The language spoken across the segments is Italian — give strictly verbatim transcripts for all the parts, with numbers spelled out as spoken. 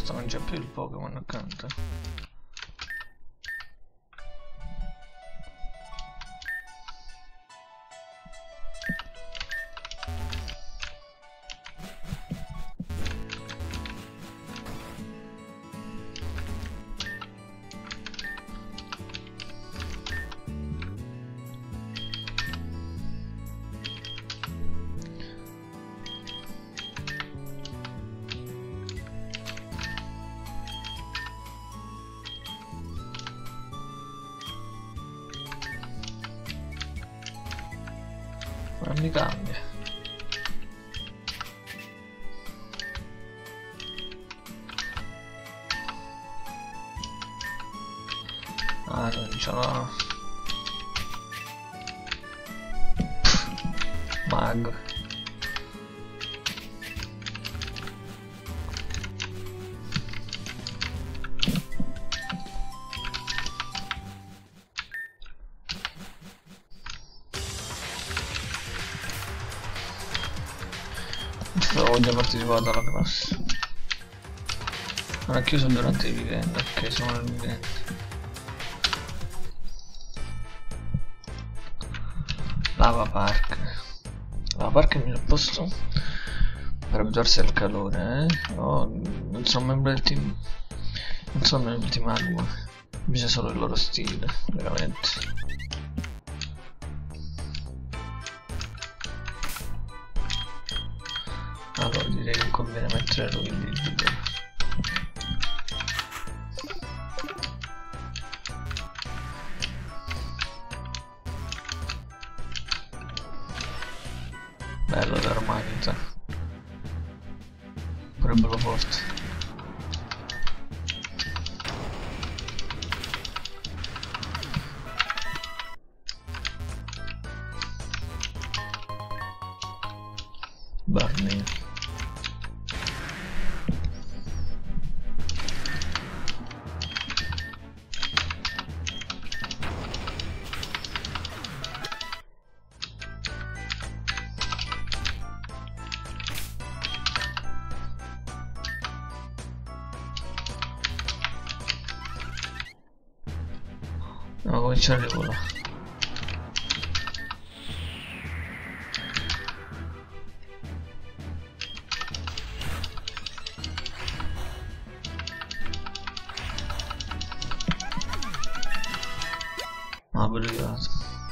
basta, non c'è più il Pokémon accanto. Non mi cambia. Ah, non ce l'ho. Mago. Ho già partecipato alla classe. Non ha chiuso durante il weekend. Ok, siamo nel weekend. Lava Park. Lava Park è il mio posto per abituarsi al calore, eh? Oh, non sono membro del team. Non sono membro del team Agua. Bisogna solo il loro stile, veramente. Allora direi che conviene mettere lui il video. Bello l'Armanita. Pure bello forte. Barney. Devo cominciare con la ah, brigato.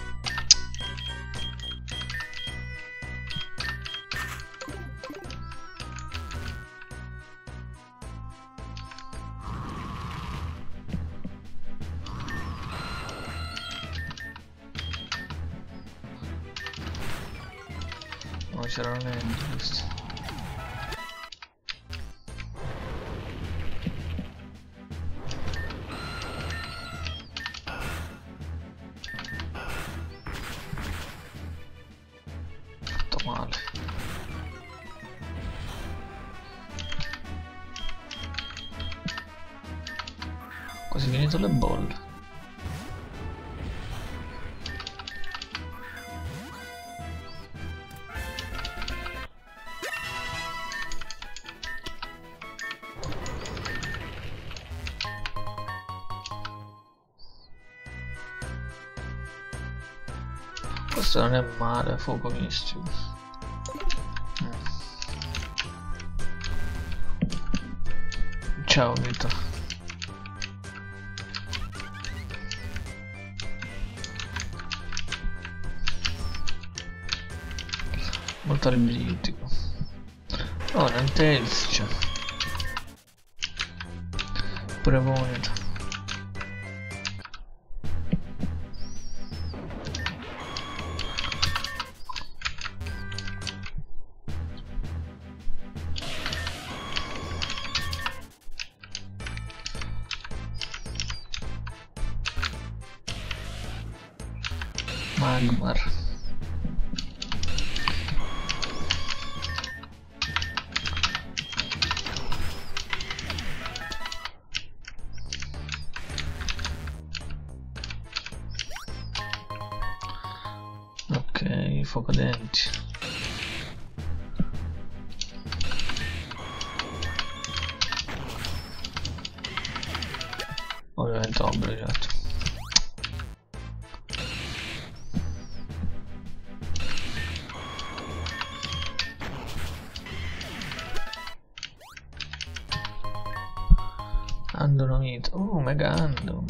Non c'erano niente questi. Fatto male. Quasi finito le bolle. Questo non è male, fuoco mistico. Mm. Ciao Vito. Molto abilitico. Oh, Ninetales c'è. Pure vomito. Magmar. Ok, fuoco denti. Andonomite. Oh, mega andom.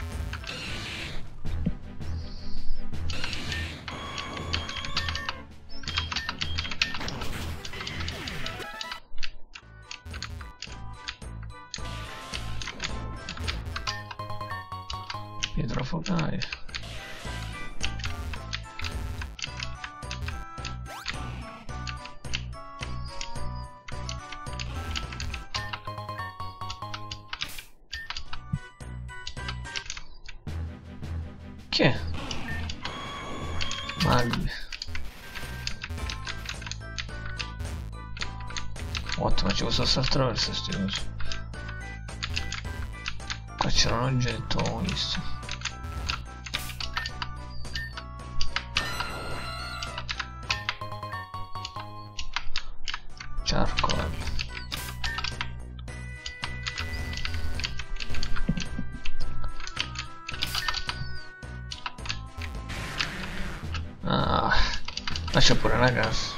Pietra focale. Che è? Magli. Ottimo, ci posso saltare verso sti cosi. Qua c'era un oggetto, ho visto. Charcoal. Ah, ma c'è pure una gas.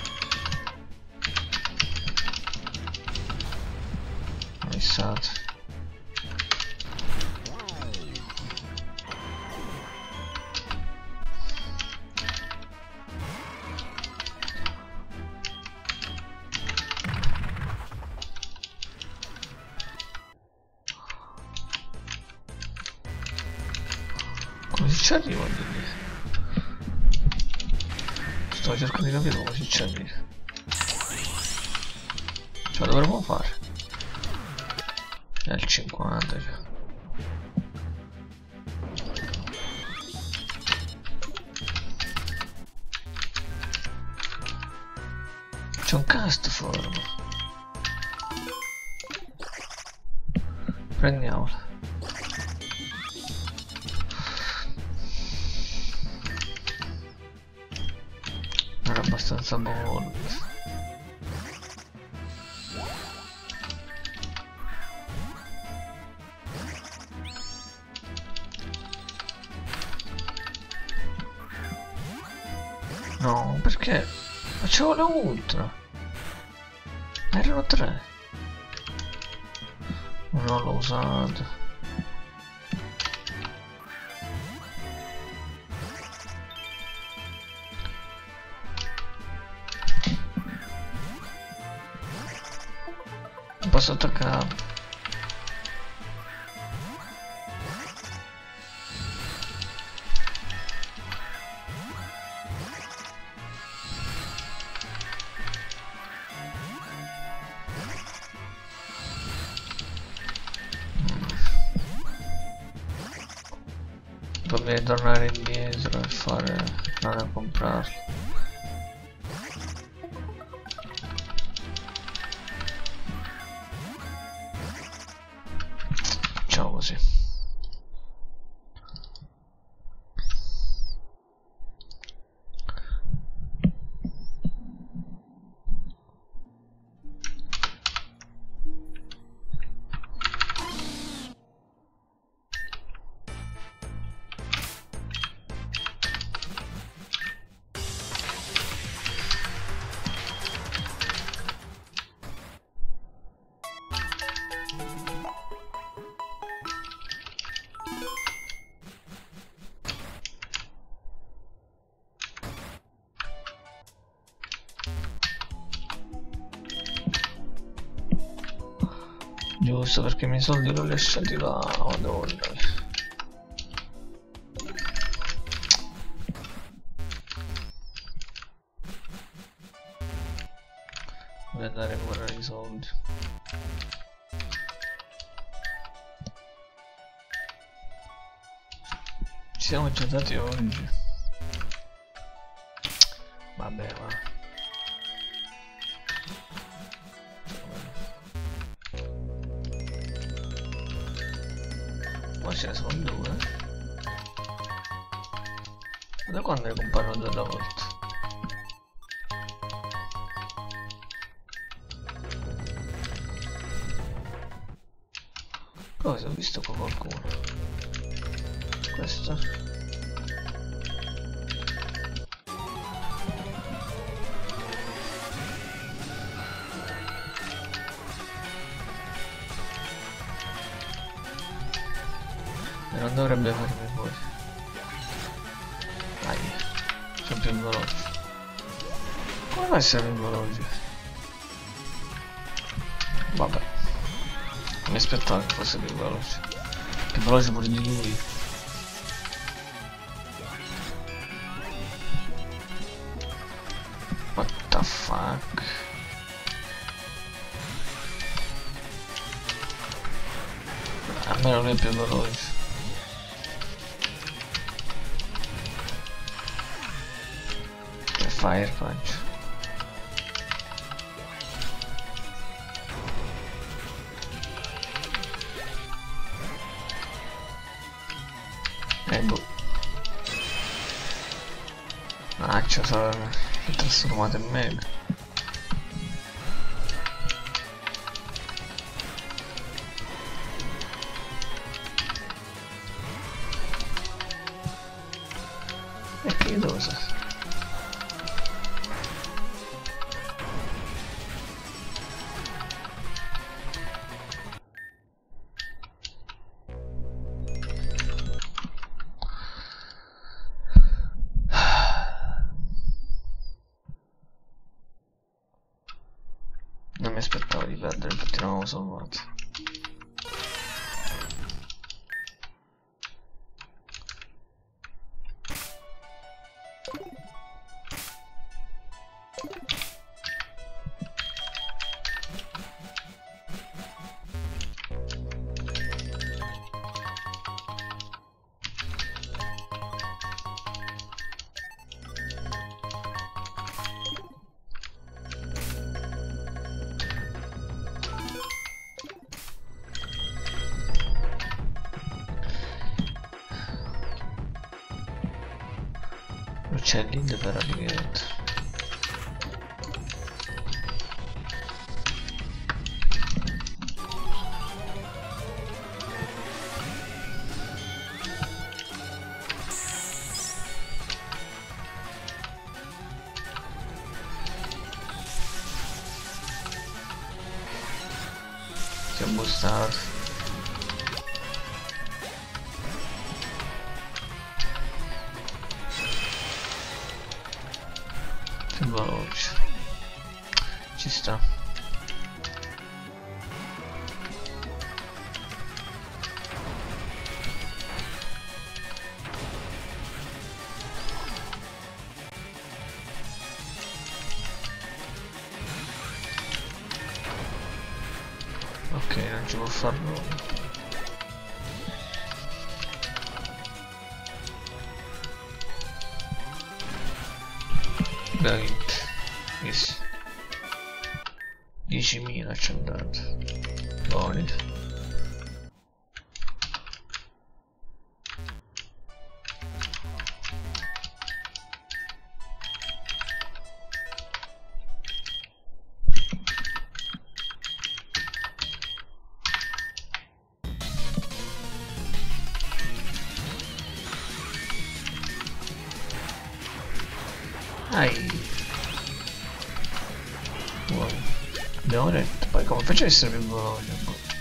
Missato. Come si ci arriva di lì? Sto cercando di capire come si ci arriva. Ce la dovremmo fare. È il cinquanta, cioè. C'è un cast form. Prendiamola. Era abbastanza buono. No, perché? Ma ci vuole ultra. Erano tre. Non l'ho usato. Non posso attaccare. Dovrei tornare indietro e fare non a comprarlo. Facciamo così. Giusto, perché i miei soldi l'ho lasciati là, madonna. Devo andare a recuperare i soldi. Ci siamo già dati oggi. Vabbè, va. Ma ce ne sono due. Ma da quando ne comparono due alla volta? Cosa? Ho visto qua qualcuno. Questo? non dovrebbe farmi fuori. Dai, sono più veloci. Come va a essere più veloci? Vabbè, mi aspettavo che fosse più veloce. Più veloce pure di lui. What the fuck? Almeno lui è più veloce. Che fire punch. E boh. Ah, c'è sarà trasformato in mega. E che cosa? Non mi aspettavo di perdere, infatti non avevo salvato. C'è l'Inde per Alligator. Si è boostato. Veloce, ci sta. Ok, non ci può far nulla. Dai, yes. diecimila ci è andato. Buoni. Dai. Buono. Abbiamo detto, poi come faccio a essere più veloce?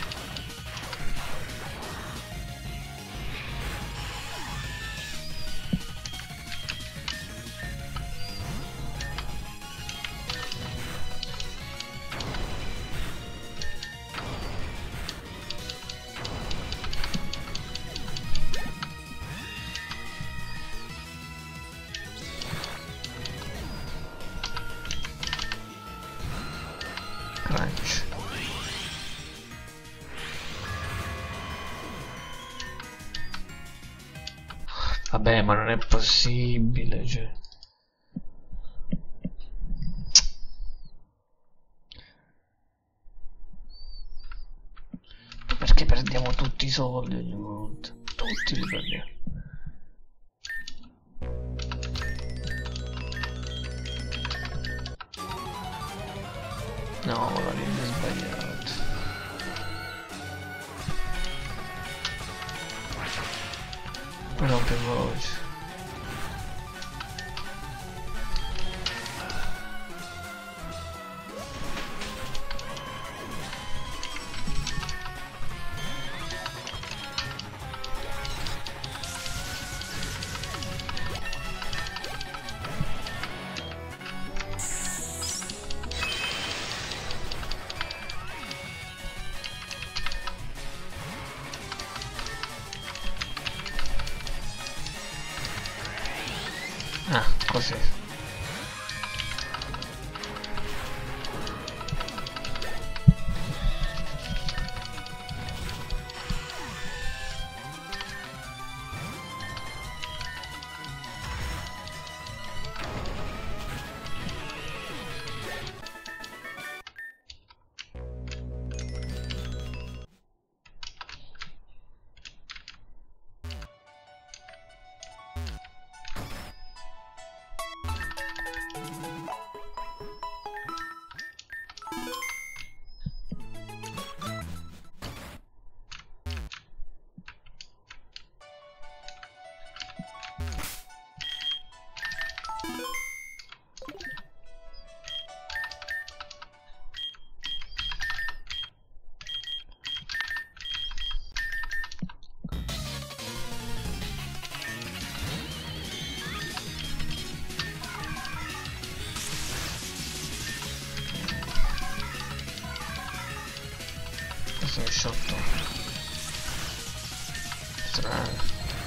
Crunch. Vabbè, ma non è possibile, cioè. Perché perdiamo tutti i soldi ogni volta? Tutti li perdiamo. No, la linea è sbagliata. Però più veloce. questo mi sciotto. Strano.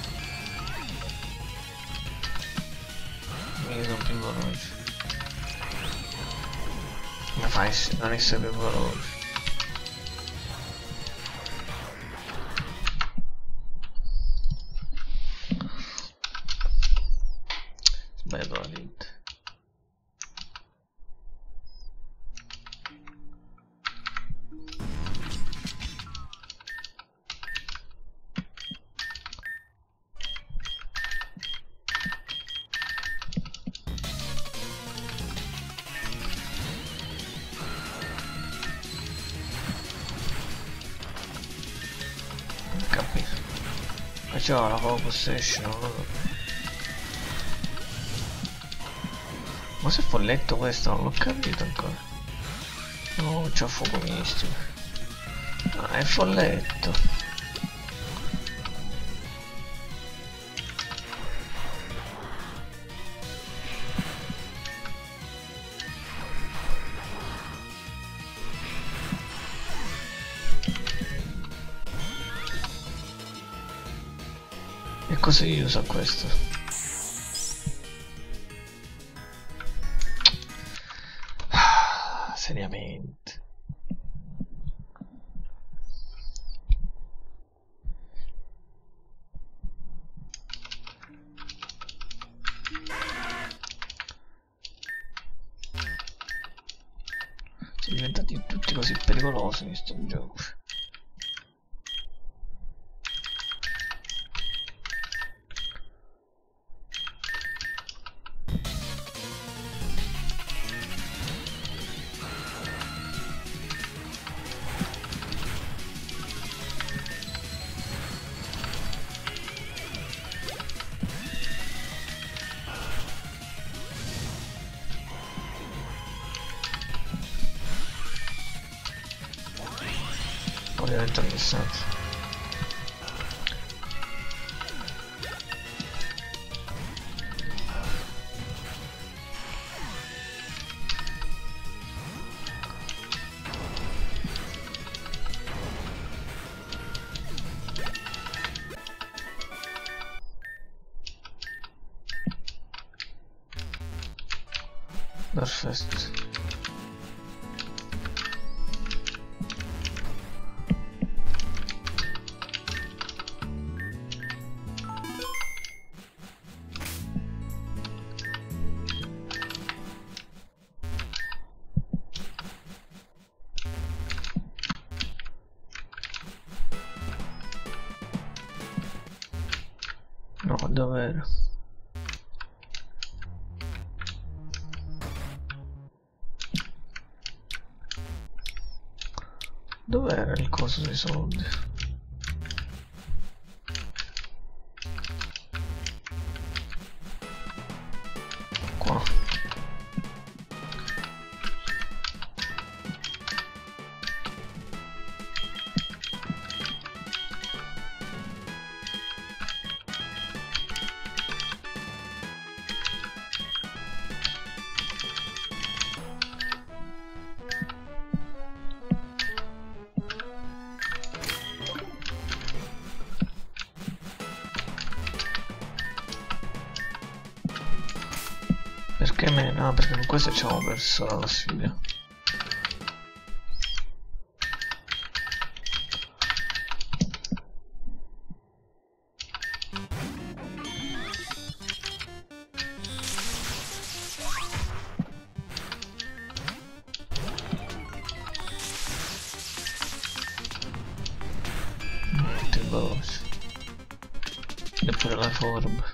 Mica sono più veloci. Come fai a non essere più veloci? Sbagliato la lente. Facciamo la focus session, non lo so. Ma se è folletto questo non l'ho capito ancora. No, c'ho fuoco mistico. Ah, è folletto. E così usa questo. Ah, seriamente. Sono diventati tutti così pericolosi in sto gioco. Poi diventa interessante. Perfetto. No, davvero. Dov'era il coso dei soldi? Qua. Perché me? No, perché con questo ci avevo perso la sfida. Molto veloce. Eppure la forma.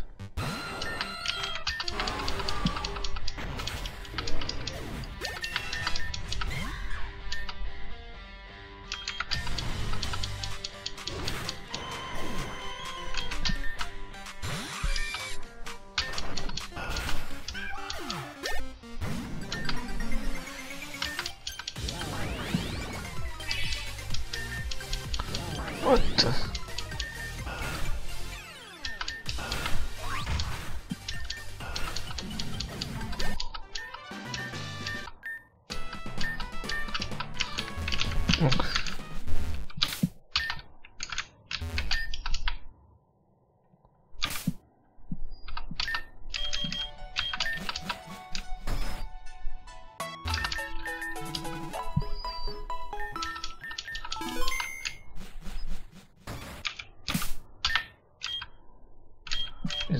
What? Okay.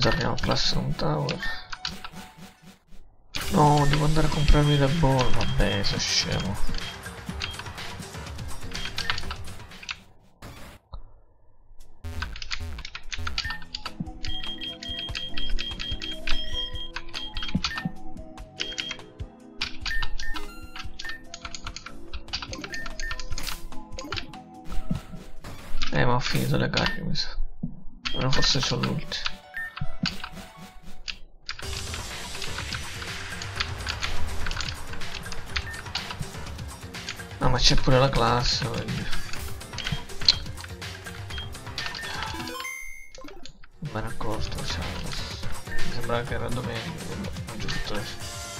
Ritorniamo al Classroom Tower. No, devo andare a comprarmi le ball, vabbè, sono scemo. Eh, ma ho finito le carte, mi sa. Allora forse c'ho l'ultimo. Ah, ma c'è pure la classe, quindi. Non me ne accorto, cioè, mi sembrava che era domenica, non giusto adesso.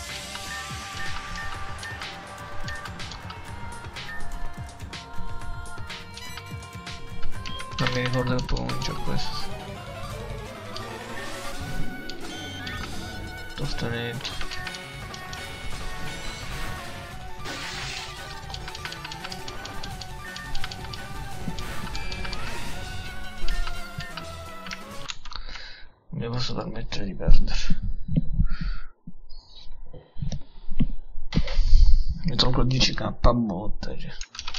Non mi ricordo che comincia questo. Tostaneggio. Non mi posso permettere di perdere. Mi tolgo dieci k a botte, cioè.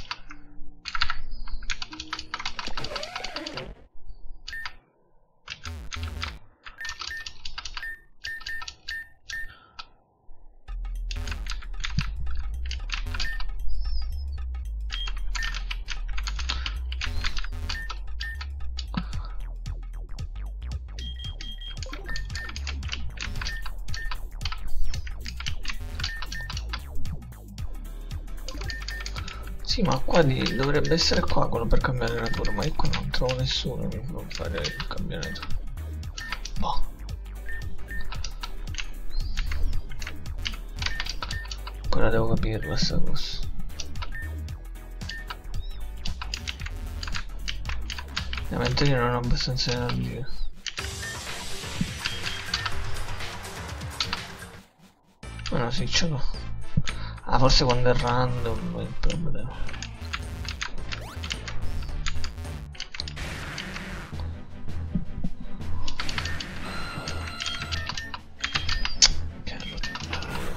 Sì, ma qua di, dovrebbe essere qua quello per cambiare natura, ma io qua non trovo nessuno che può fare il cambiamento. Boh. Ancora devo capire questa cosa. Ovviamente io non ho abbastanza energia. Ma no, sì, ce l'ho. Ah, forse quando è random è il problema. Che rottura.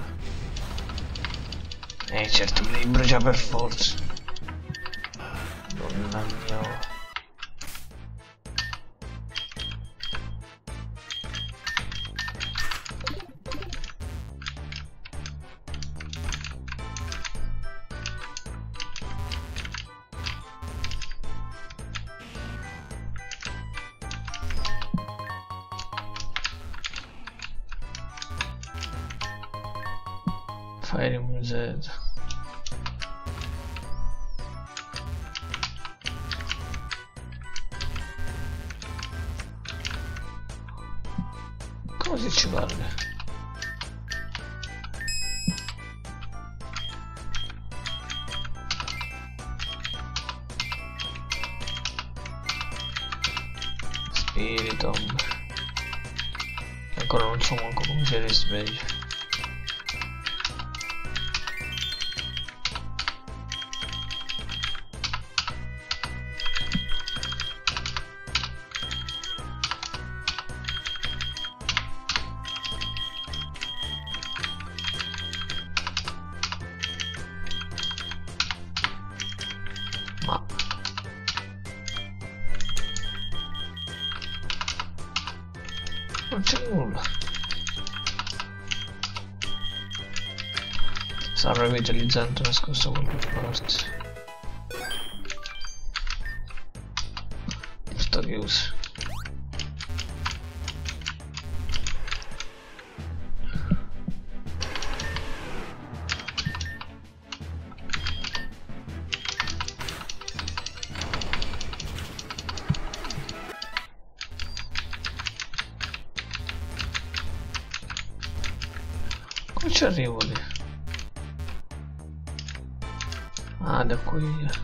Eh certo, mi devi bruciare per forza. Donna mia. Fire museo. Come si ci parla? Spiritomb. Ancora non so manco come si risveglia. Ma non c'è nulla. Sarà revitalizzante nascosto da qualche parte. Sto chiuso. Come ci arrivo lì? Ah, da qui.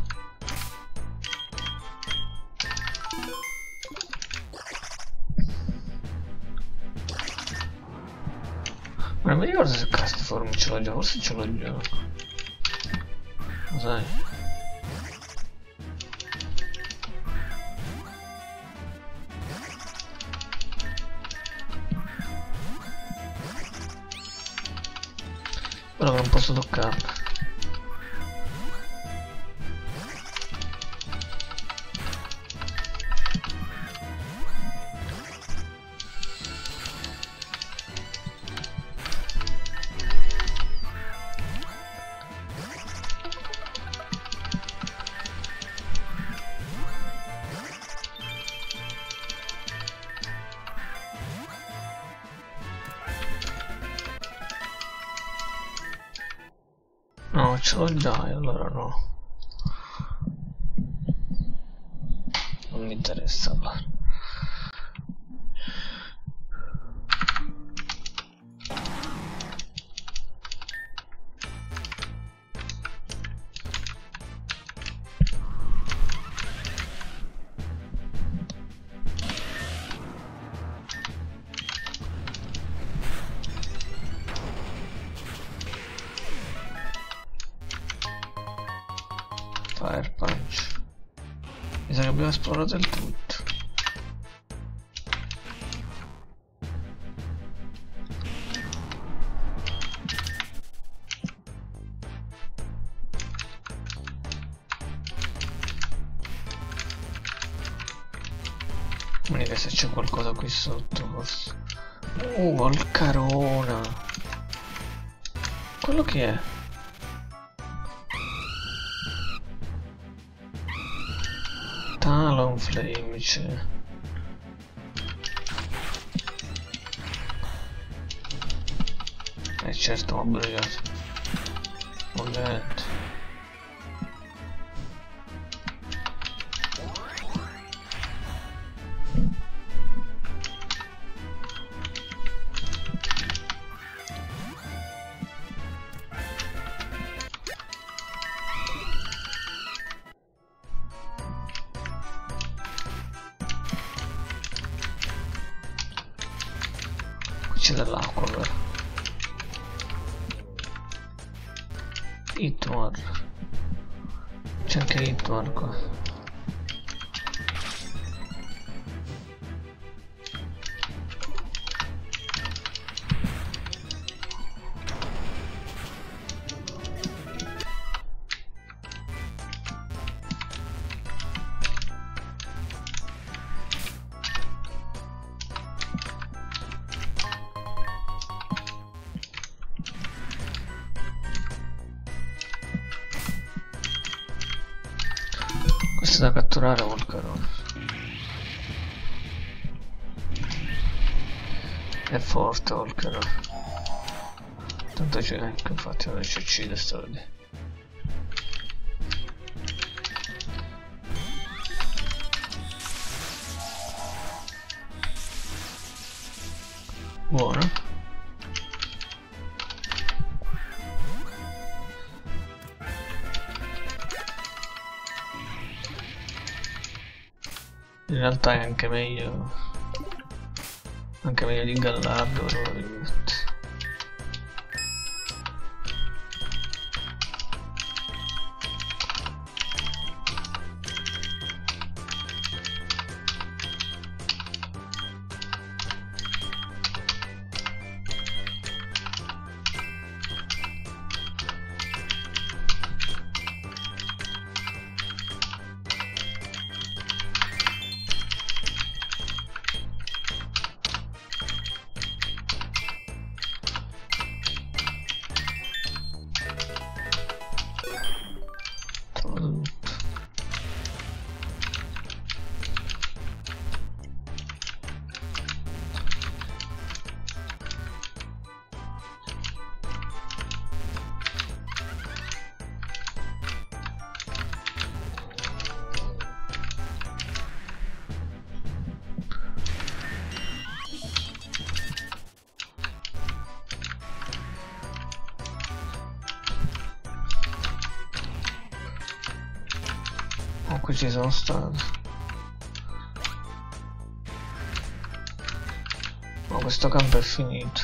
Ma non mi ricordo se Castform ce l'ho già, forse ce l'ho già. Lo sai? Però che non posso toccarla. No, ce l'ho già, e allora no. Non mi interessa allora. Fire Punch. Mi sa che abbiamo esplorato il tutto. Vedete se c'è qualcosa qui sotto forse. Uh, Volcarona. Quello che è? Talonflame c'è. Eh certo, ho brillato. Momento. C'è dell'acqua, vero? Hitmar. C'è anche Hitmar qua. Questo è da catturare Volcarona. È forte Volcarona. Tanto c'è, ecco, infatti non ci uccide sto lì. Buono. In realtà è anche meglio, anche meglio di Gallardo probabilmente. Oh, qui ci sono stato. Oh, questo campo è finito.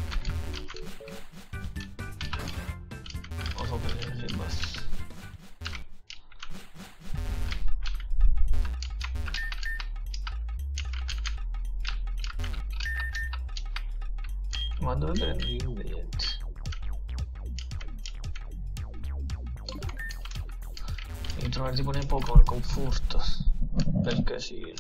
Oh, so che basta. Ma dove prendo gli ingredienti? Devi trovare tipo nei Pokémon con furto. Per casino.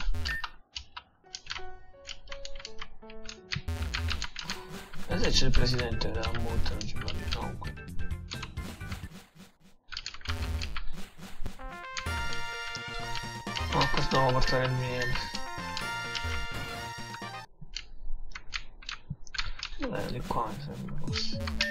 E se c'è il presidente della multa non ci parli comunque. Oh, questo devo portare il miele. Dov'è di qua mi sembra forse.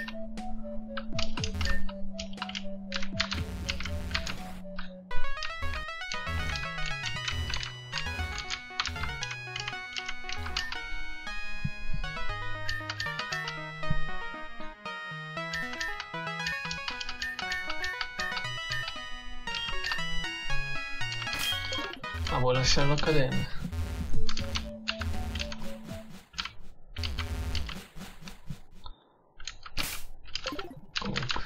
Ah, vuoi lasciare l'accademia? Comunque.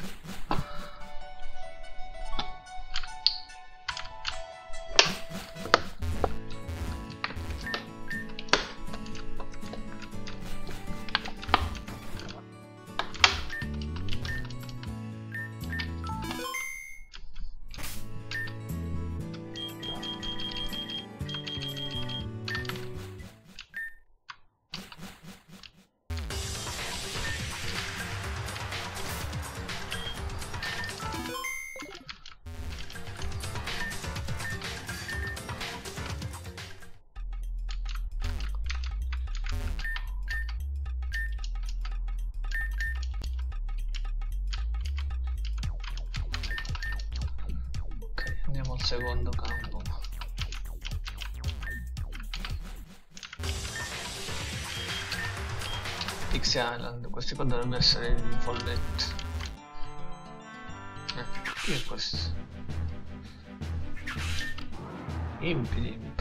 Andiamo al secondo campo. Pixie Island, questi qua dovrebbero essere i folletti. Eh, chi è questo? Impidimp.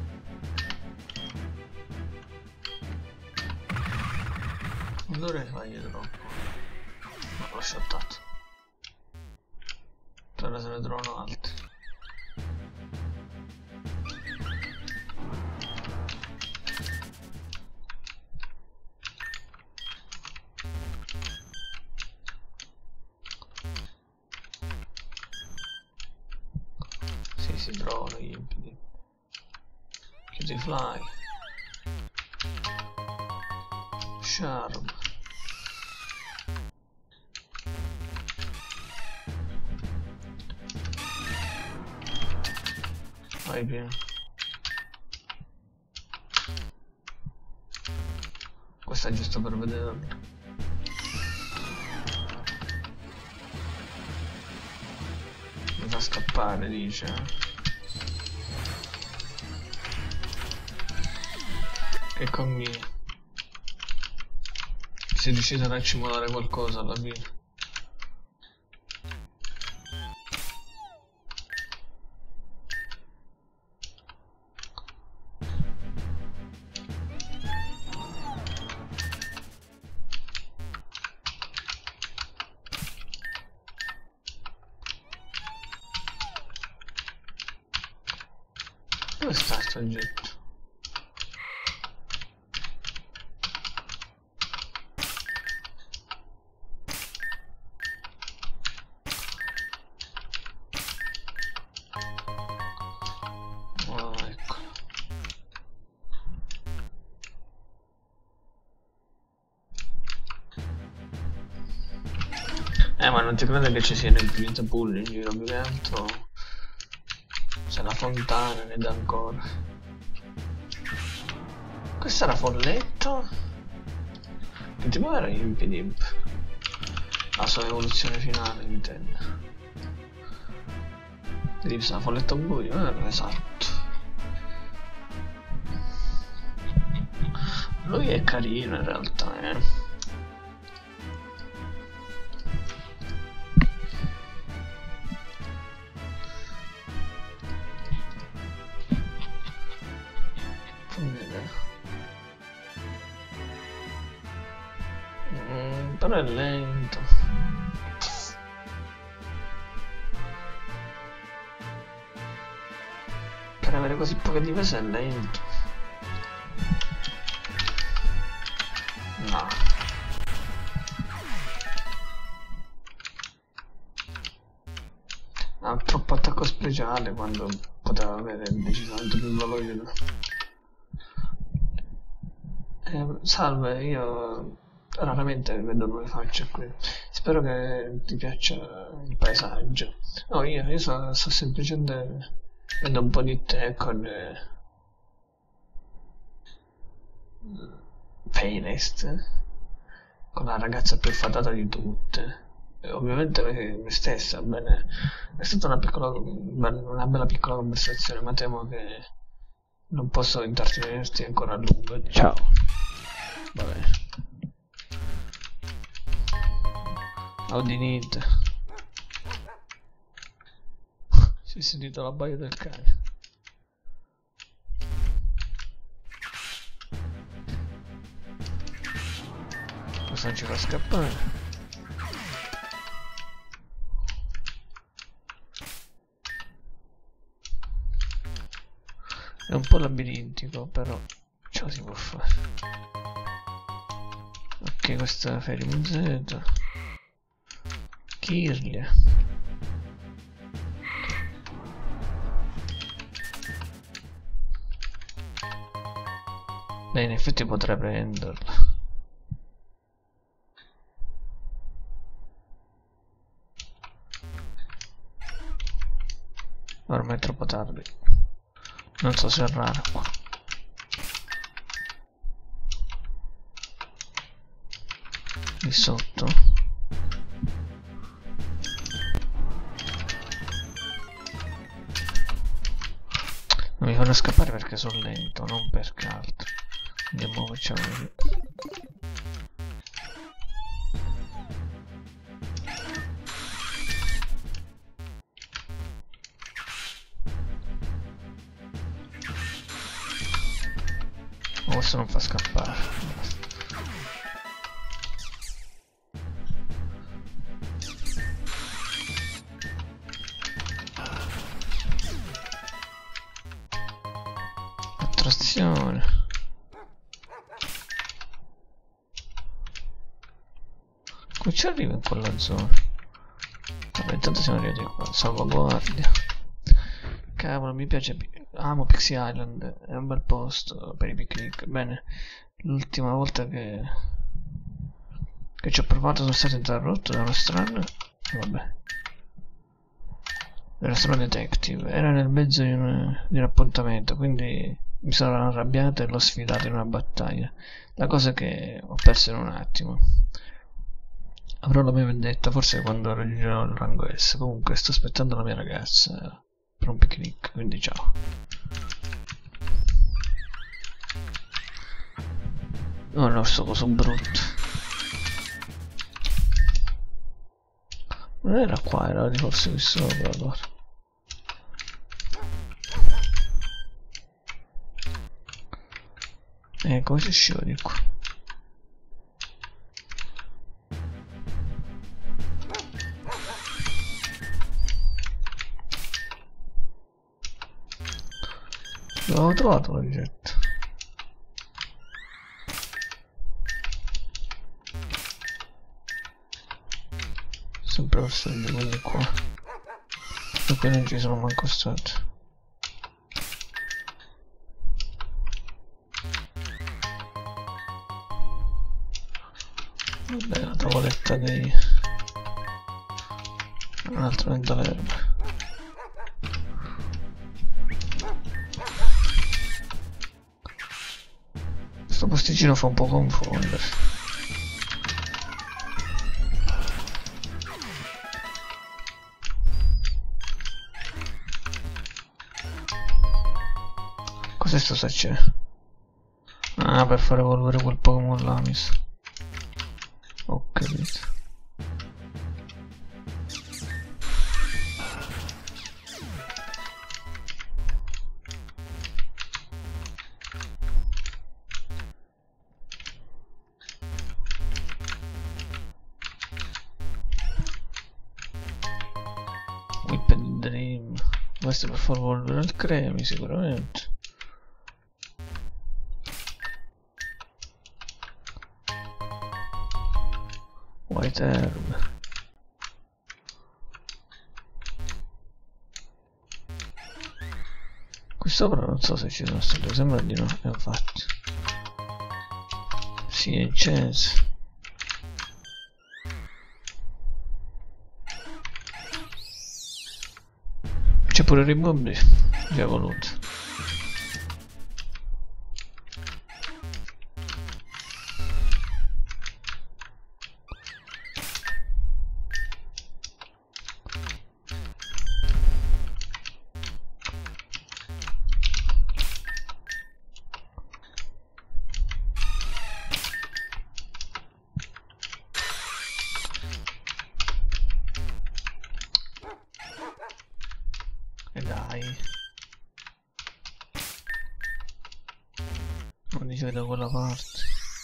Non dovrei fargli troppo. Ma l'ho shottato. Ora se ne trovano altri. Sì, si trovano gli impidi. Kitty Fly. Charm. Vai prima. Questo è giusto per vederlo. Mi fa scappare, dice. Che conviene. Si riuscite a accumulare qualcosa alla fine. Dove sta sto oggetto? Oh, ecco. Eh, ma non ti credo che ci siano infinite pull in giro, più che altro c'è la fontana ed ancora. Questo era folletto? Che tipo era Impidimp? La sua evoluzione finale, intendo. Vedi, sta folletto buio, eh? Esatto. Lui è carino in realtà, eh. Mm, però è lento. Per avere così poche difese è lento. No. troppo attacco speciale quando poteva avere decisamente più valore. Eh, salve, io raramente vedo nuove facce qui. Spero che ti piaccia il paesaggio. No, io, io sto, sto semplicemente vedo un po' di te con eh, Feirest, con la ragazza più fatata di tutte. E ovviamente me, me stessa, bene. È stata una piccola, una bella piccola conversazione, ma temo che non posso intrattenerti ancora a lungo. Ciao. Va bene. How do you need? Si è sentito l'abbaio del cane. Questo non ci fa scappare. È un po' labirintico, però ce la si può fare. Ok, questa è Fairy Musetta. Kirlia. Beh, in effetti potrei prenderla. Ormai è troppo tardi. Non so se è raro qua. Lì sotto. Non mi fanno scappare perché sono lento, non perché altro. Andiamo, facciamo così. Ma questo non fa scappare. Attrazione. Come ci arriva in quella zona? Vabbè, intanto siamo arrivati qua. Salvaguardia. Cavolo, mi piace. Amo Pixie Island. È un bel posto per i picnic. Bene, l'ultima volta che che ci ho provato sono stato interrotto da uno strano. Vabbè. Era strano detective. Era nel mezzo di un, di un appuntamento, quindi mi sono arrabbiato e l'ho sfidato in una battaglia. La cosa che ho perso in un attimo. Avrò la mia vendetta forse quando raggiungerò il rango S. Comunque sto aspettando la mia ragazza per un picnic, quindi ciao. Oh no, sto coso brutto. Non era qua, era di forse qui sopra allora. Eh, come si usciva di qua? Avevo trovato la ricetta. Sempre lo stesso, quindi qua. E qui non ci sono manco stati. Vabbè, la tavoletta dei... un altro ventalerba. Questo posticino fa un po' confondere. Cos'è sto se c'è? Ah, per far evolvere quel Pokémon là, mi sa. Ho capito. Whipped Dream. Questo per far evolvere il Cremi sicuramente. White Herb. Qui sopra non so se ci sono state, sembra di no, e infatti. Sì, è acceso. C'è pure il rimbombio, già voluto. E dai, non dice da quella parte.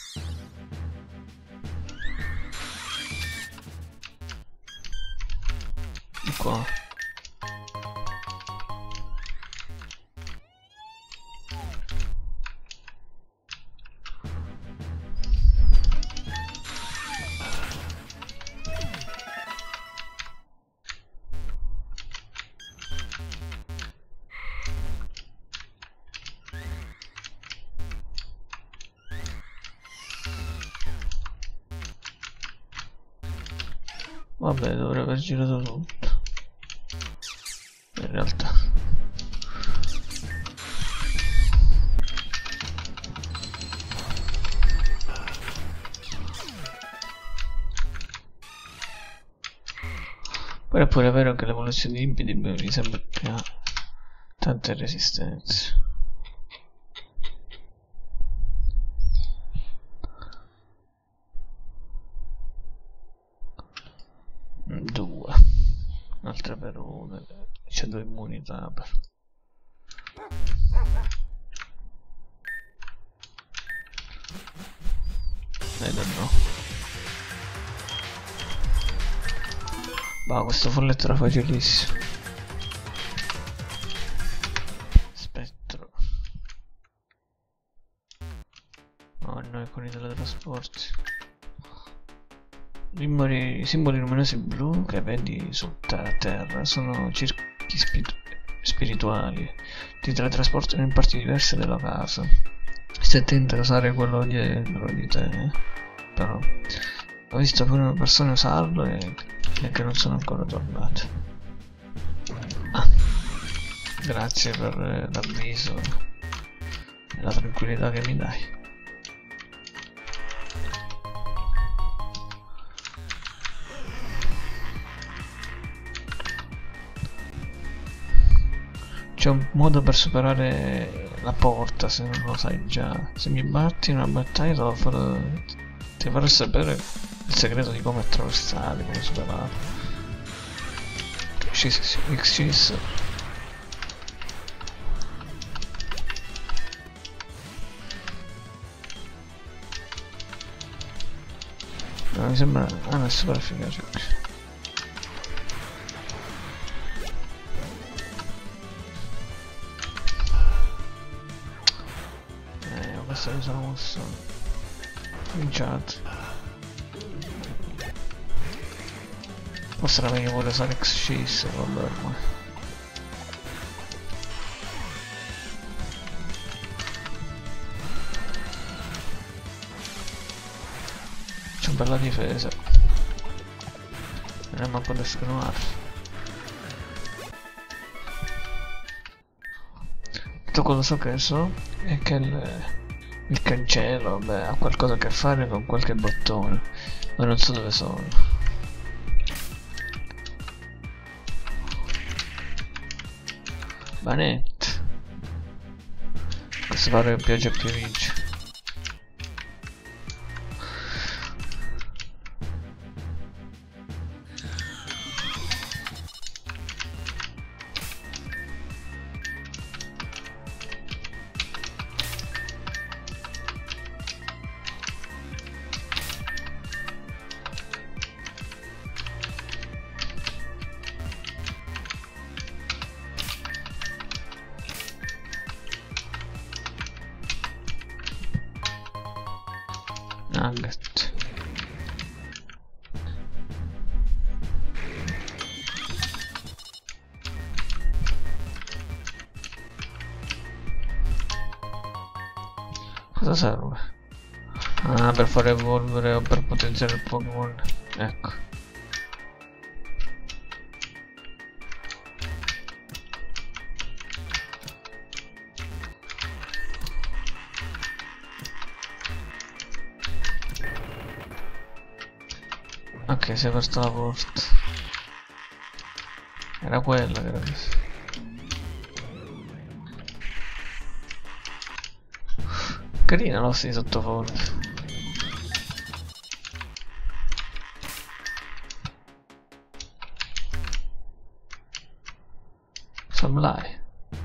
Di qua. Vabbè, dovrei aver girato tutto. In realtà. Poi è pure vero che l'evoluzione di Impidib mi sembra che ha tante resistenze. Due. Un'altra per una. C'è due immunità per. I don't know. Ma questo folletto era facilissimo. Spettro. Oh no, con i teletrasporti. I simboli luminosi blu che vedi sotto la terra sono cerchi spiritu spirituali. Ti teletrasportano in parti diverse della casa. Stai attento a usare quello dietro di te, eh? Però ho visto pure persone usarlo e, e che non sono ancora tornate. Ah, grazie per eh, l'avviso e la tranquillità che mi dai. C'è un modo per superare la porta, se non lo sai già. Se mi batti in una battaglia te lo farò, ti farò sapere il segreto di come attraversare, come superarlo. X C. No, mi sembra. Ah, no, è super efficace. Mi sono mosso in chat. Forse era meglio vuole usare X C, vabbè ormai. C'è una bella difesa. Non è manco da scanuare. Tutto quello so che so è che il Il cancello, beh, ha qualcosa a che fare con qualche bottone, ma non so dove sono. Banette. Questo pare che pioggia più vince. Nugget. Cosa serve? Ah, per fare evolvere o per potenziare il Pokémon. Ecco. Ok, si è aperta la porta. Era quella che era questa. Carina l'ossa di sottofondo. Sablai.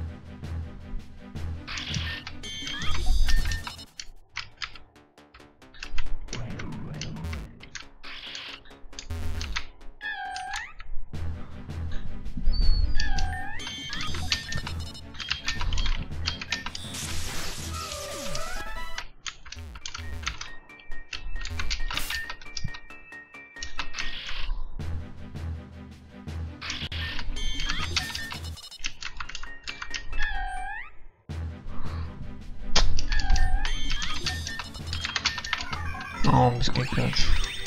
No, mi schiacciato.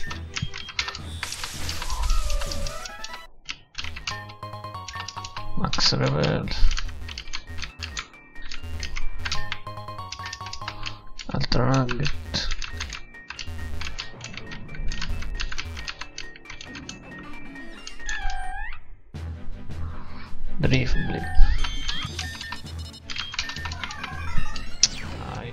Max Revel. Altro nugget. Driftblade. Dai.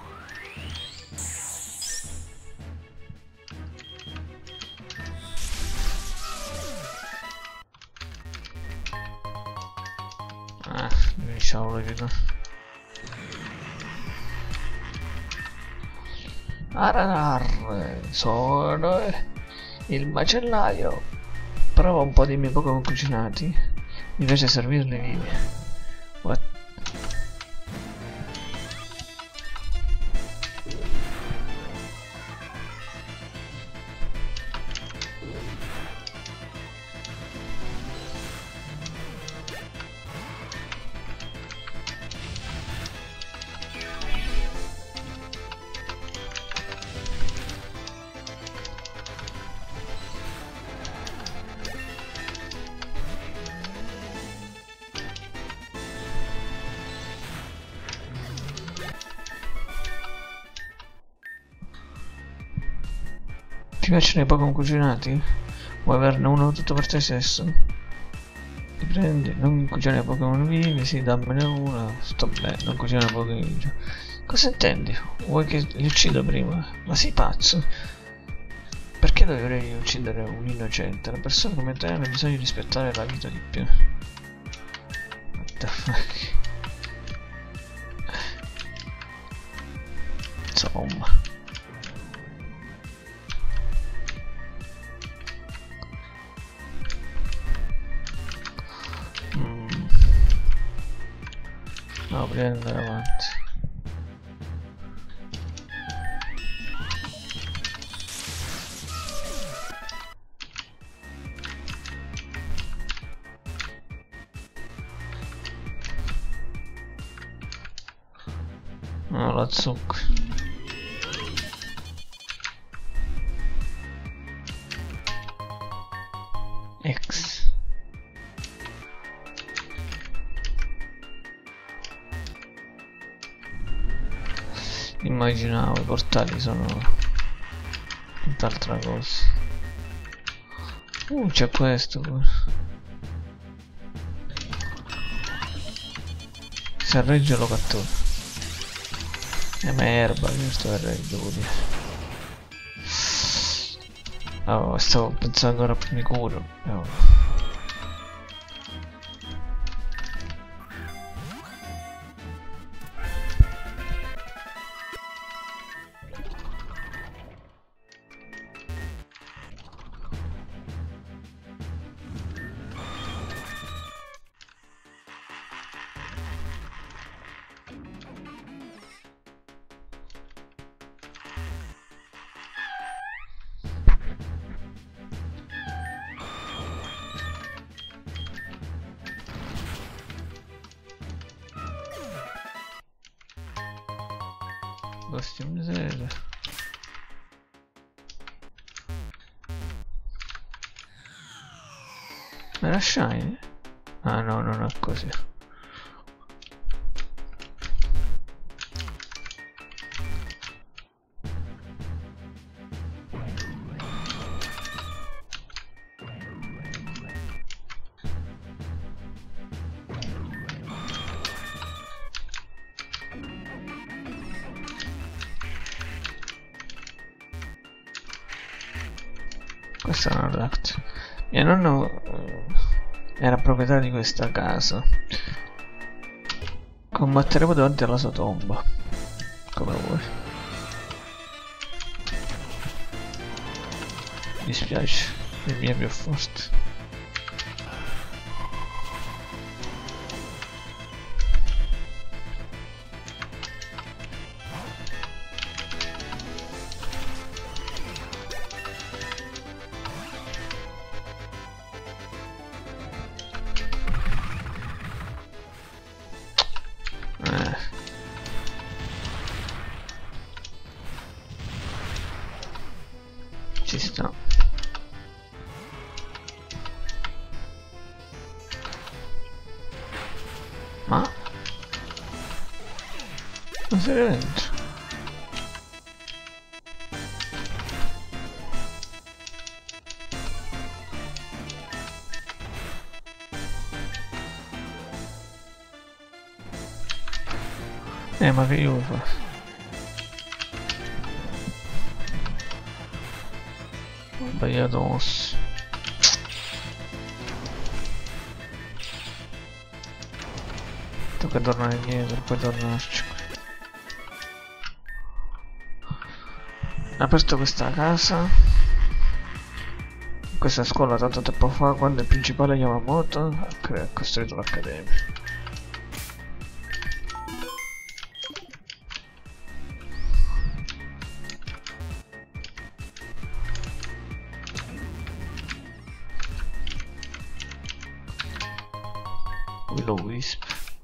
Ah, diciamo la verità. Ararar, sono il macellaio. Prova un po' dei miei Pokémon cucinati. Mi piace servirli vivi. What? Ti piacciono i Pokémon cucinati? Vuoi averne uno tutto per te stesso? Ti prendi, non cucinare Pokémon vivi, sì, dammene una. Sto bene, non cucinare Pokémon vivi. Cosa intendi? Vuoi che li uccida prima? Ma sei pazzo? Perché dovrei uccidere un innocente? Una persona come te hanno bisogno di rispettare la vita di più. What the fuck? Insomma. No, prima di andare avanti. No, la zucca. X. Immaginavo, i portali sono tutt'altra cosa. Uh, c'è questo pure. Se arreggio lo cattura. Eh, ma è erba, questo arreggio vuol dire. Oh, stavo pensando ora mi curo. Oh. Questi miseria. Ma la shine? Ah no, non è così. Questa è una rat. Mio nonno eh, era proprietario di questa casa. Combatteremo davanti alla sua tomba. Come vuoi. Mi dispiace, il mio è più forte. Ci sta. Ma non sei dentro. Eh ma che io lo faccio? Ho sbagliato mosso. Tocca tornare indietro, poi tornarci. Ho aperto questa casa. Questa scuola tanto tempo fa, quando il principale Yamamoto ha costruito l'accademia. Willow Wisp.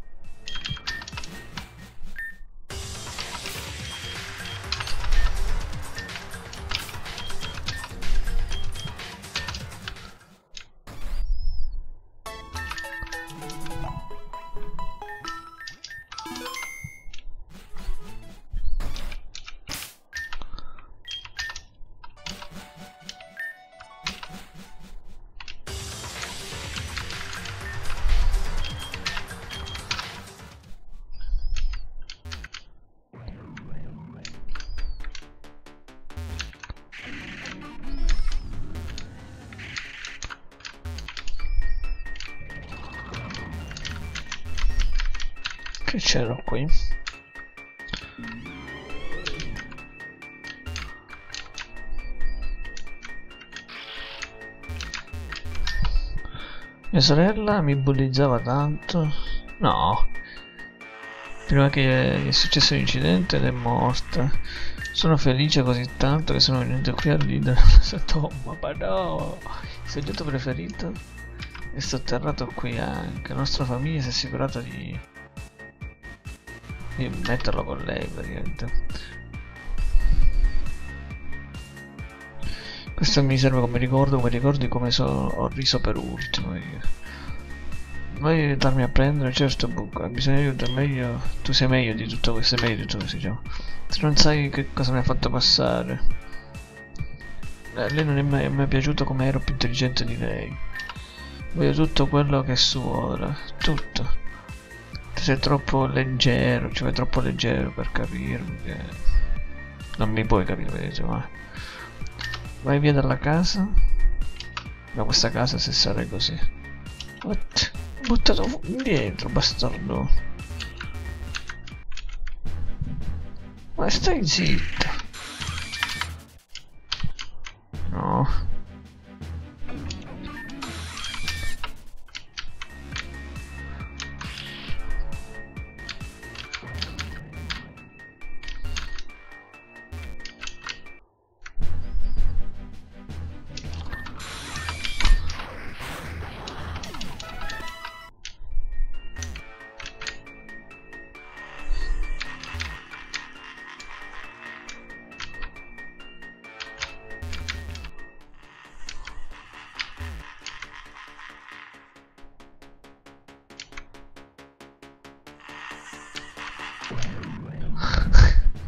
Che c'era qui? Mia sorella mi bullizzava tanto. No. Prima che è successo l'incidente ed è morta. Sono felice così tanto che sono venuto qui a ridere alla sua tomba. Ma no! Il suo oggetto preferito è sotterrato qui anche. La nostra famiglia si è assicurata di... di metterlo con lei praticamente. Questo mi serve come ricordo, come ricordi come so, ho riso per ultimo io. Vuoi aiutarmi a prendere? Certo Buco, hai bisogno di aiuto, meglio. Tu sei meglio di tutto questo, sei meglio di tutto questo, diciamo. Se non sai che cosa mi ha fatto passare. Eh, lei non è mai, mai piaciuto come ero più intelligente di lei. Voglio tutto quello che è suo ora, tutto. Tu sei troppo leggero, ci vai troppo leggero per capirmi che... Non mi puoi capire, vedete, ma... Vai via dalla casa? Da questa casa se sarai così. What? Buttato indietro, bastardo. Ma stai zitto. No.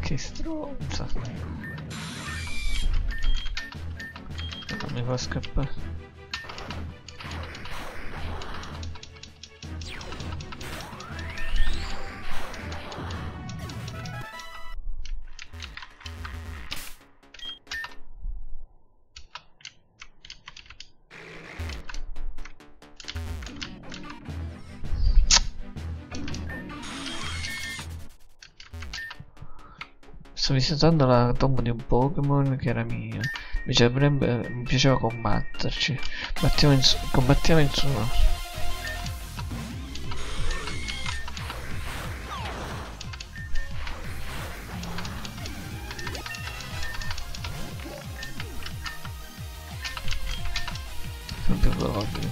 Che stronza. Non mi fa scappare. Sto visitando la tomba di un Pokémon che era mio. Mi piacerebbe, mi piaceva combatterci. Combattiamo in, combattiamo in suo. Non più probabile.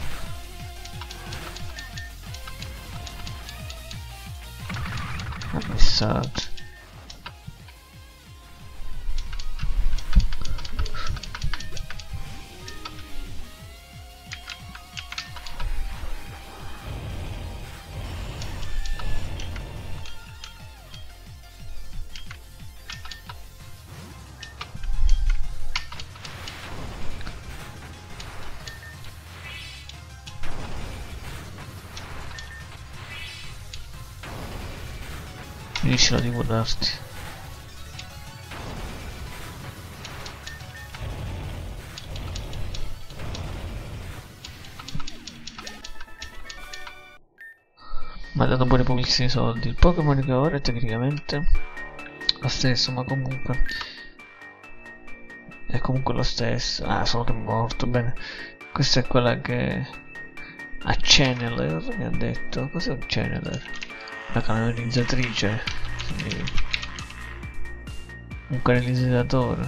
Ha missato. Finiscila di curarti. Ma ha dato pure pochissimi soldi. Il Pokémon che ora è tecnicamente lo stesso, ma comunque è comunque lo stesso. Ah, solo che è morto. Bene, questa è quella che a Channeler mi ha detto. Cos'è un Channeler? La canalizzatrice, sì. Un canalizzatore.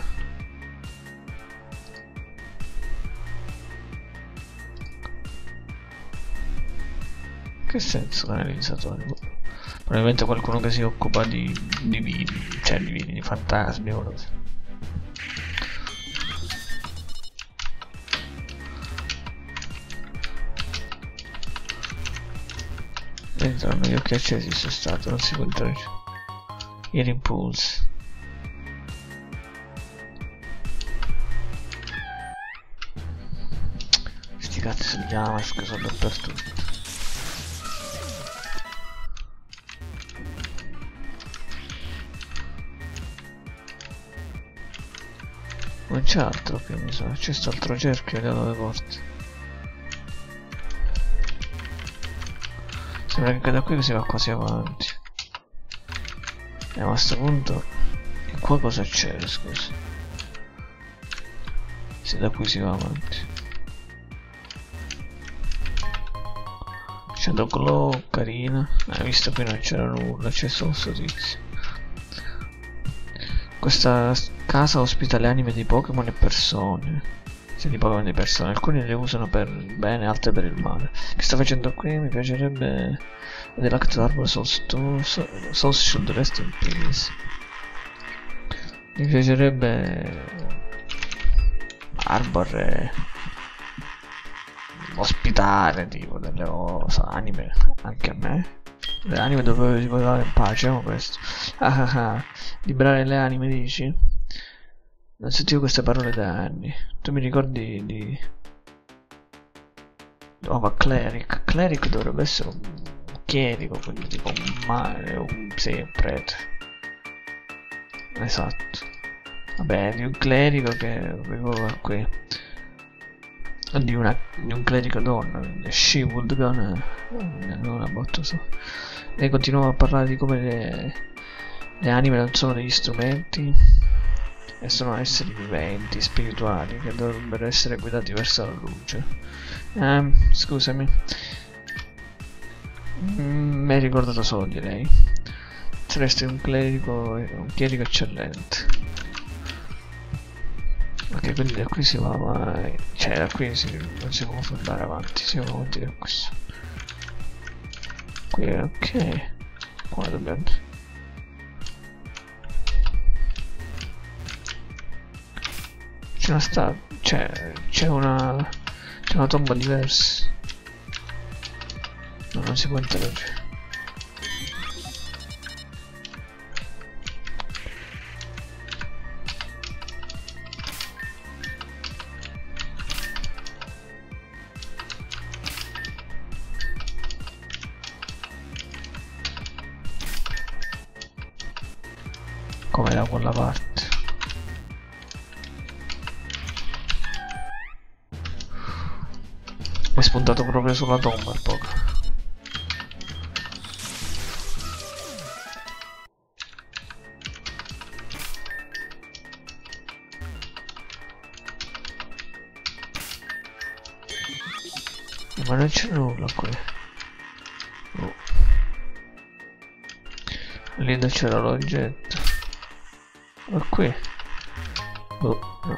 Che senso canalizzatore? Probabilmente qualcuno che si occupa di divini, cioè divini, di fantasmi o cose. Entrano gli occhi accesi, sono stato, non si può entrare. Ieri impulsi. Sti cazzo di Yamask sono dappertutto. Non c'è altro che mi sa, c'è st'altro cerchio da dove porti. Sembra che da qui si va quasi avanti. E a questo punto, e qua cosa c'è, scusa? Se da qui si va avanti. Shadow Glow, carina. Hai visto qui non c'era nulla, c'è solo sto tizio. Questa casa ospita le anime di Pokémon e persone. Sì, di Pokémon di persone. Alcuni le usano per il bene, altre per il male. Che sta facendo qui? Mi piacerebbe vedere l'Act Arbor Souls to Souls should rest in peace. Mi piacerebbe Arbor e ospitare tipo delle cose, anime anche a me. Le anime dove si poteva in pace, ma questo. Ah ah ah. Liberare le anime, dici? Non sentivo queste parole da anni. Tu mi ricordi di... Oh, ma Cleric. Cleric dovrebbe essere un chierico, quindi tipo un mare, un... sì, un prete. Esatto. Vabbè, di un clerico che vivo qui. Di, una, di un clerico donna. She would gonna... Non la botto so. E continuava a parlare di come le, le anime non sono degli strumenti e sono esseri viventi, spirituali, che dovrebbero essere guidati verso la luce. Eh, scusami. Mm, mi hai ricordato solo di lei. Saresti un clerico, un chierico eccellente. Ok, quindi da qui si va mai. Cioè da qui si, non si può andare avanti, si va avanti da questo. Qui ok. Qua dobbiamo. C'è una sta. C'è. C'è una. C'è una tomba diversa. No, non si può entrare. Come da quella parte. Mi è spuntato proprio sulla tomba il poco. Ma non c'è nulla qui. Oh. Lì dove c'era l'oggetto. Ma qui? Oh, no.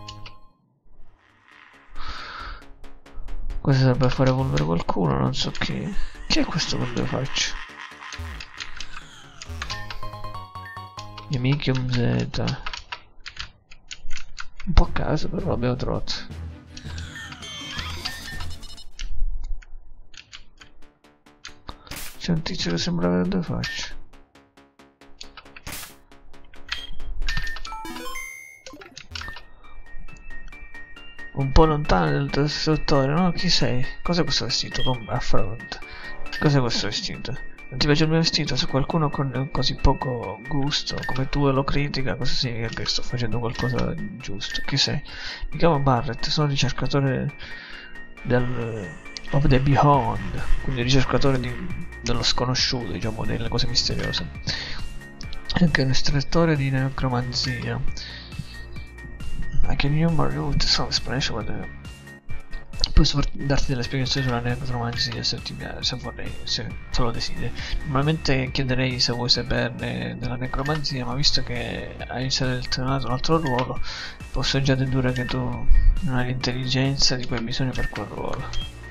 Questo serve a fare evolvere qualcuno, non so chi. Chi è questo con due facce? Yamikium Z. Un po' a caso però l'abbiamo trovato. C'è un tizio che sembra avere due facce. Un po' lontano dal tuo istruttore, no? Chi sei? Cos'è questo vestito? Come affronta? Cos'è questo vestito? Non ti piace il mio vestito? Se qualcuno con così poco gusto come tu lo critica, cosa significa che sto facendo qualcosa di giusto? Chi sei? Mi chiamo Barrett, sono ricercatore del... of the Beyond, quindi ricercatore di, dello sconosciuto, diciamo, delle cose misteriose. Anche un istruttore di necromanzia. I can use my root some explanation with the... Posso darti delle spiegazioni sulla necromanzia se ti piace, se vorrei, se, se lo desideri. Normalmente chiederei se vuoi saperne della necromanzia, ma visto che hai selezionato un altro ruolo, posso già dedurre che tu non hai l'intelligenza di cui hai bisogno per quel ruolo.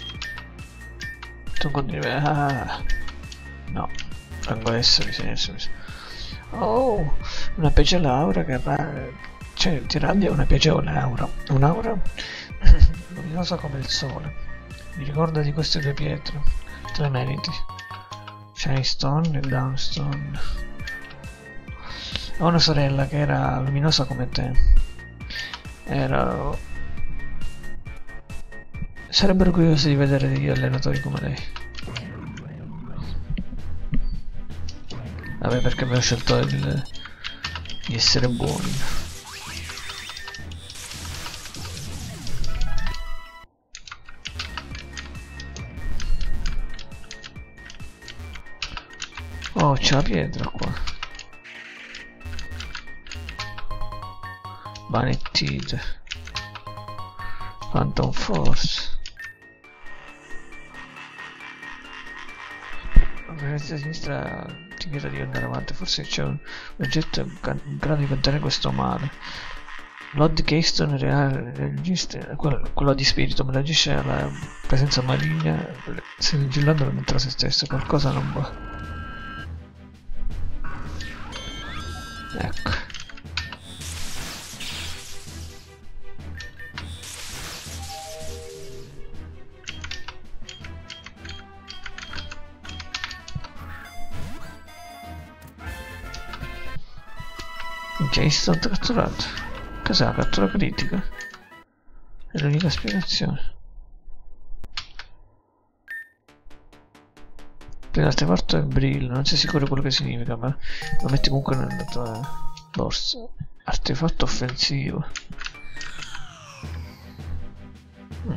Tu continui a... no, rango S, bisogna essere... Oh, una piacevole aura che va... Cioè, ti rabbia una piacevole aura. Un'aura luminosa come il sole. Mi ricorda di queste due pietre. Te le meriti. Shiny Stone e Downstone. Ho una sorella che era luminosa come te. Era... Sarebbero curiosi di vedere degli allenatori come lei. Vabbè, perché abbiamo scelto il... di essere buoni. Oh, c'è la pietra qua. Banettite. Phantom Force. La preferenza a sinistra ti chiede di andare avanti. Forse c'è un oggetto in grado di contenere questo male. Lord Keystone reagisce, quello, quello di spirito, ma reagisce alla presenza maligna, sigillando dentro se stesso. Qualcosa non va. Ecco. Ok, sto catturato. Cos'è la cattura critica? È l'unica spiegazione. Prima artefatto è brillo, non sei sicuro di quello che significa, ma lo metti comunque nella tua borsa. Artefatto offensivo. Mm.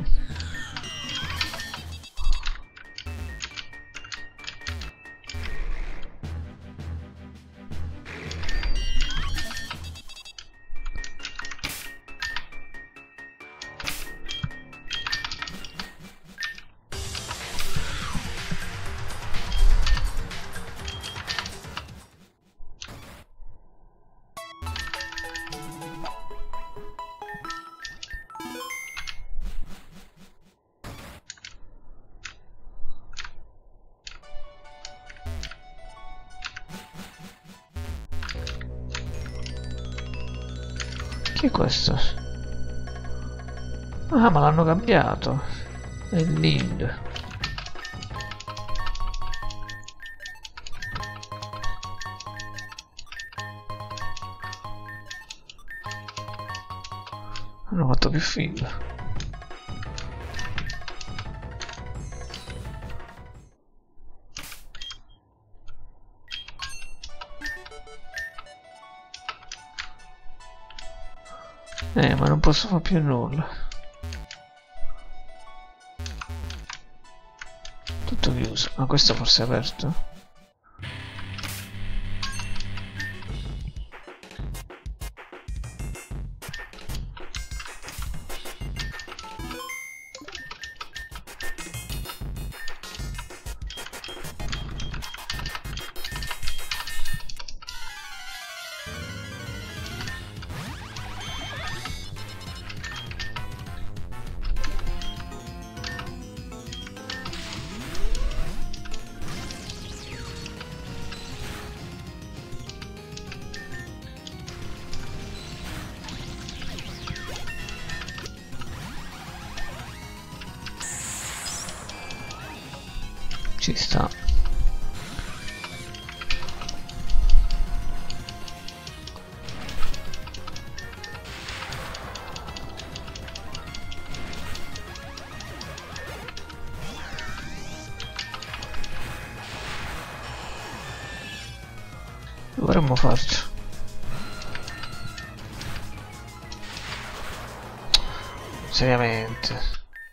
Chi è questo? Ah, ma l'hanno cambiato. È il Lind. Hanno fatto più fila. Eh, ma non posso fare più nulla. Tutto chiuso. Ma questo forse è aperto? Ci sta. Dovremmo farci. Seriamente.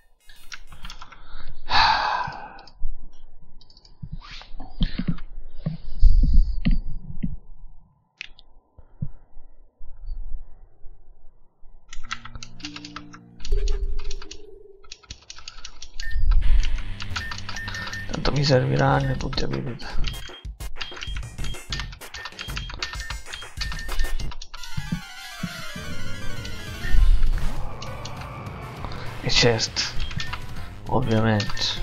Tanto mi serviranno i punti abilità. E certo, ovviamente.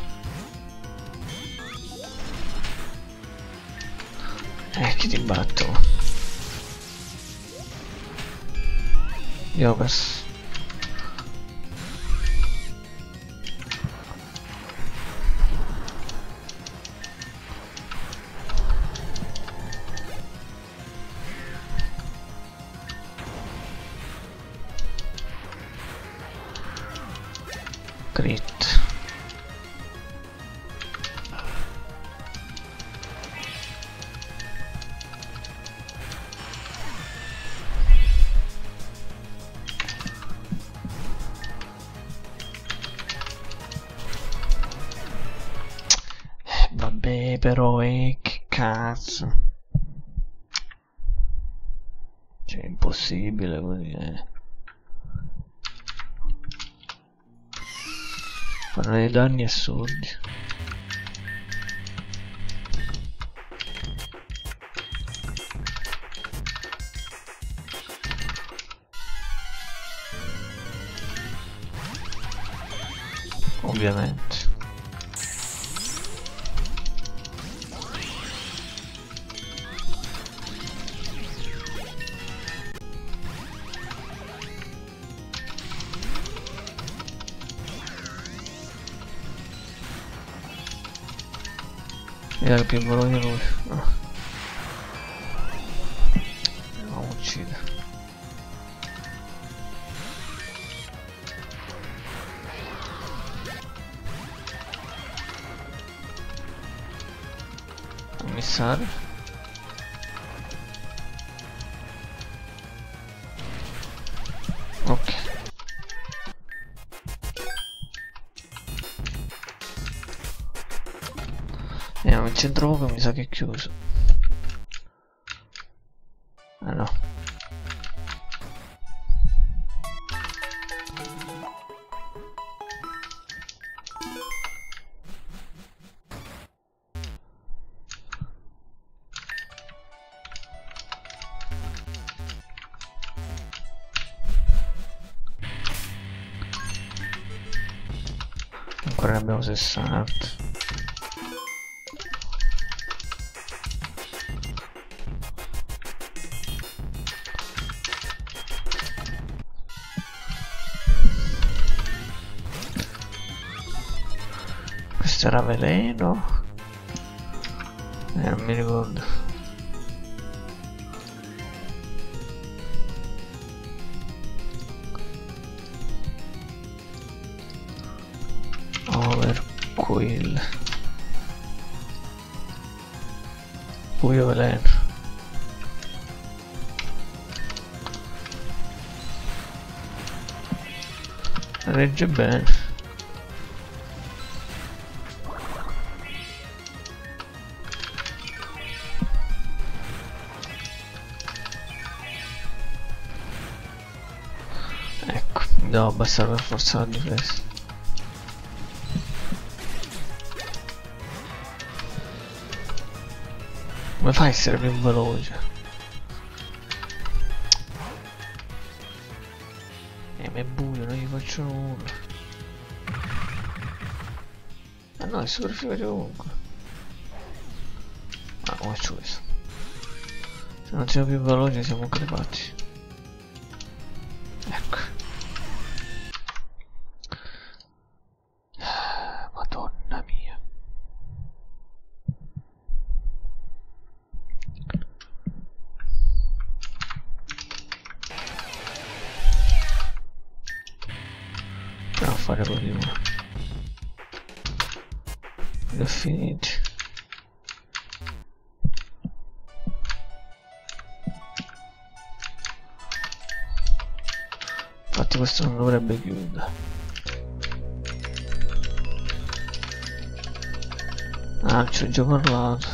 Eh, chi ti batto? Io ho perso. Crit. Eh, vabbè, però, eh, che cazzo. Cioè, è impossibile così, eh. Fanno dei danni assurdi. Ovviamente. Era il più volo di lui. No. Non uccide. Commissario. Ok. Andiamo in centro poco, mi sa che è chiuso. Ah no. Ancora ne abbiamo sessanta. Questo era veleno? Eh, non mi ricordo. Overquill. Buio veleno. Regge bene. Ecco, devo abbassare per forza la difesa. Come fai a essere più veloce? Eh, ma è buio, non gli faccio nulla. Ah no, è super figo ovunque. Ah, come faccio questo? Se non siamo più veloci siamo crepati. Ecco. Madonna mia. Proviamo a fare così ora. È finito. Infatti questo non dovrebbe chiudere. Ah, ci ho già parlato.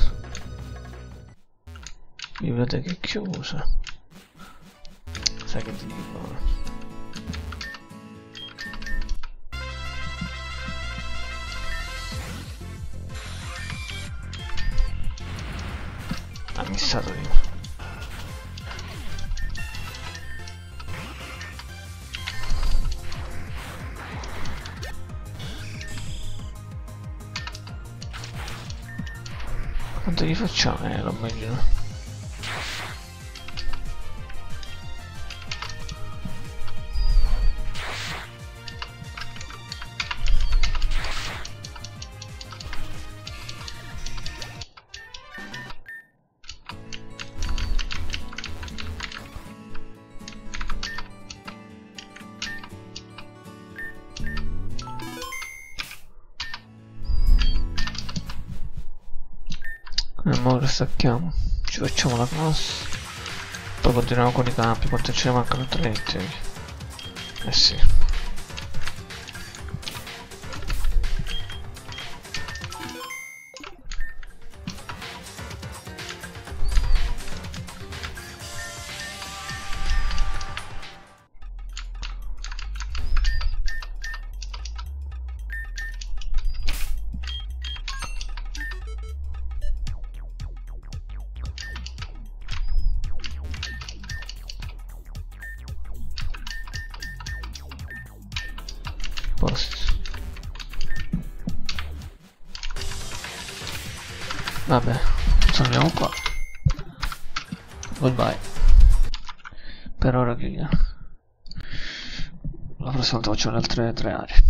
Biblioteca è chiusa. Sai che ti dico? Ha missato io. Quanto gli facciamo? Eh, lo immagino. E ora stacchiamo, ci facciamo la classe, poi continuiamo con i campi. Quanto ce ne mancano? Tre. Eh sì. Posto. Vabbè, torniamo qua. Goodbye. Per ora chiudiamo. La prossima volta faccio le altre tre aree.